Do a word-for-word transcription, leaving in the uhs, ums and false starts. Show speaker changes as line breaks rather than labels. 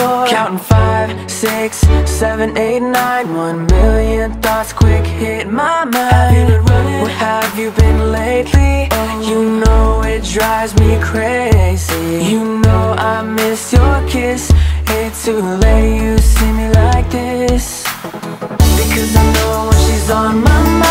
door. Counting five, six, seven, eight, nine. One million thoughts quick hit my mind. Have you been running? Where have you been lately? Oh. You know it drives me crazy. You know I miss your kiss. Hate to let you see me like this, because I know when she's on my mind